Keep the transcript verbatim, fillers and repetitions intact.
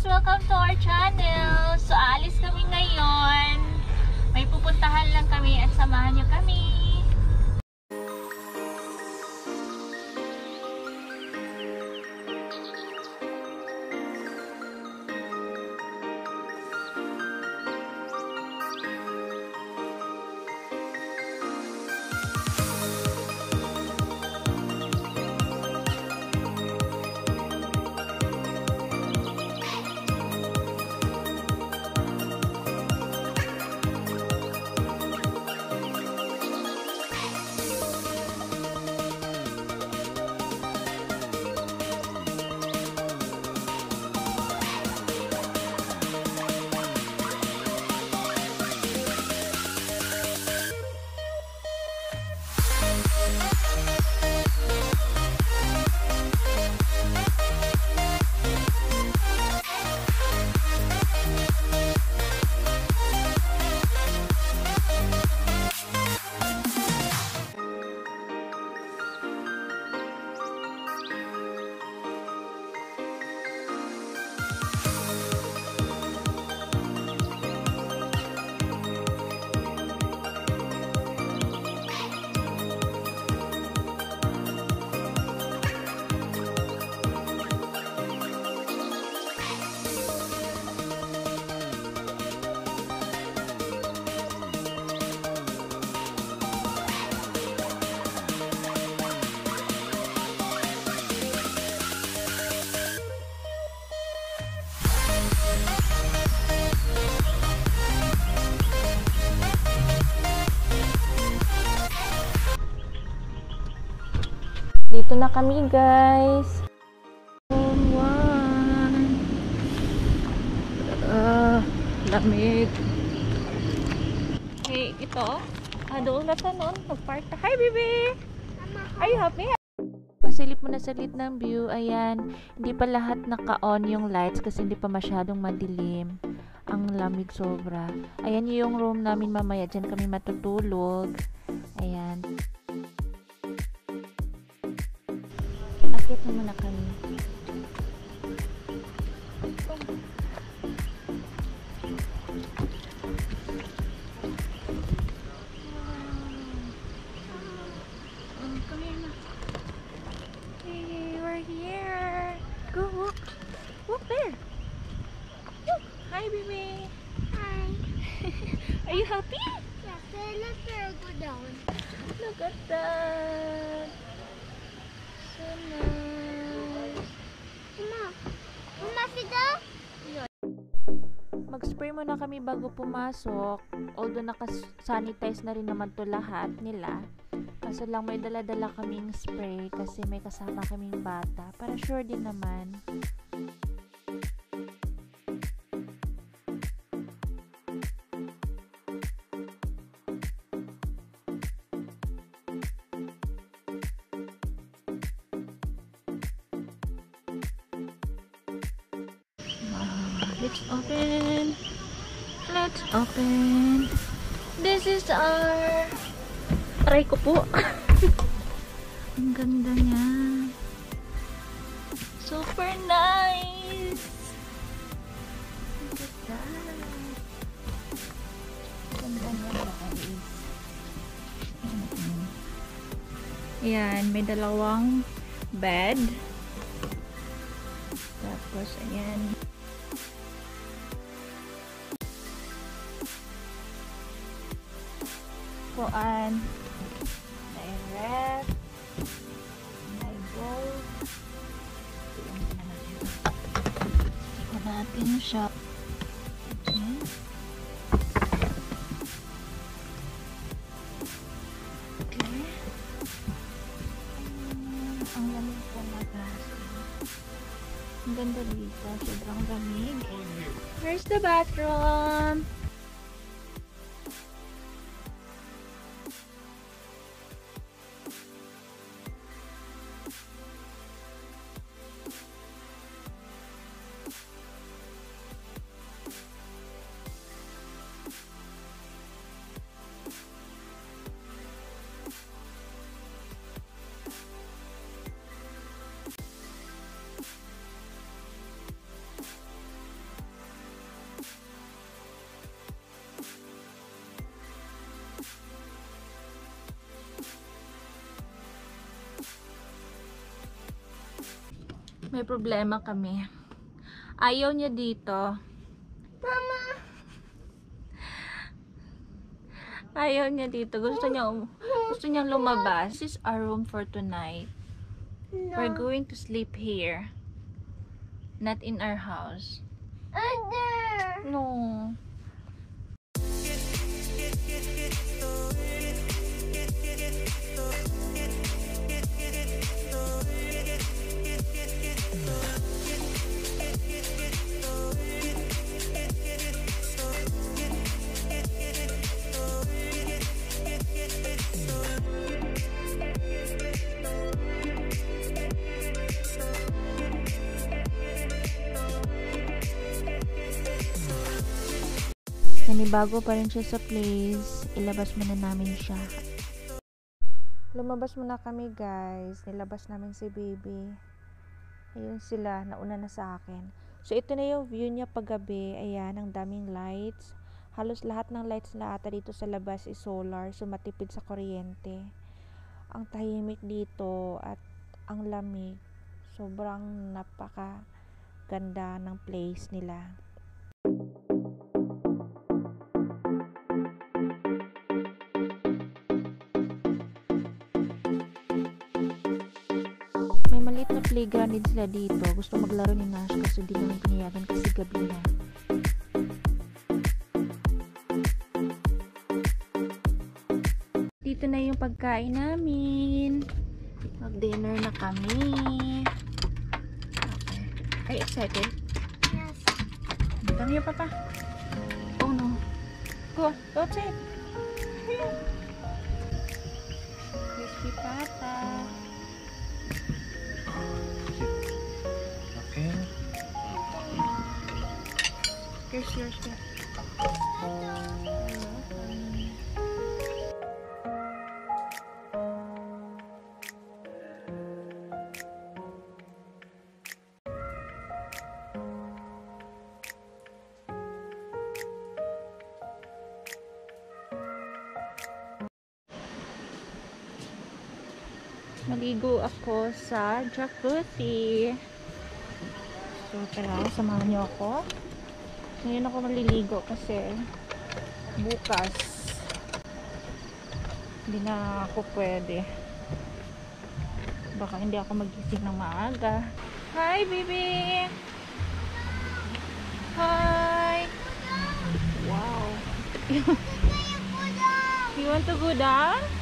Welcome to our channel! So, aalis kami ngayon. May pupuntahan lang kami at samahan nyo kami. Dito na kami, guys. One. Uh, lamig. Okay, ito. Ah, doon na sa noon. Mag-park na. Hi, baby! Are you happy? Pasilip mo na sa lit ng view. Ayan. Hindi pa lahat naka-on yung lights kasi hindi pa masyadong madilim. Ang lamig sobra. Ayan yung room namin mamaya. Diyan kami matutulog. Ayan. Akit na muna kami. Oh, come here na. Hey, we're here. Go walk. Walk there. Look. Hi, baby. Hi. Are you happy? Yes, let's go down. Look at that. So nice. Mama, Mama, Fida? Mag-spray muna kami bago pumasok. Although naka-sanitize na rin naman to lahat nila. Kaso lang may dala-dala kaming spray kasi may kasama kaming bata. Para sure din naman. Let's open. Let's open. This is our... Try ko po. Ang ganda niya. Super nice. Look at that. Ganda niya, guys. Ayan, may dalawang bed. Tapos, ayan. Kuan, may ref, may bowl. Ito natin siya. Okay. Okay. Um, ang lamig po magas. Ang ganda dito. Sobrang lamig. Here's the bathroom. May problema kami. Ayaw niya dito. Mama. Ayaw niya dito. Gusto niya gusto niyang lumabas. This is our room for tonight. No. We're going to sleep here. Not in our house. Under. No. Nanibago pa rin siya sa place. Ilabas muna namin siya. Lumabas muna kami, guys. Nilabas namin si baby. Ayun sila. Nauna na sa akin. So, ito na yung view niya paggabi. Ayan, ang daming lights. Halos lahat ng lights na ata dito sa labas is solar. So, matipid sa kuryente. Ang tahimik dito at ang lamig. Sobrang napaka ganda ng place nila. May maliit na playground din sila dito. Gusto maglaro ni Nash kasi hindi naman pinayagan kasi gabi na. Dito na yung pagkain namin. Mag-dinner na kami. Okay. Are you excited? Yes. Come here, Papa. Oh no. Go, go outside. Crispy Papa. Okay. Here's yours, yeah. Maligo ako sa jacuzzi. So, tara, samahan niyo ako. Ngayon ako maliligo kasi bukas hindi na ako pwede. Baka hindi ako magising ng maaga. Hi, baby! Hi! Wow! You want to go down?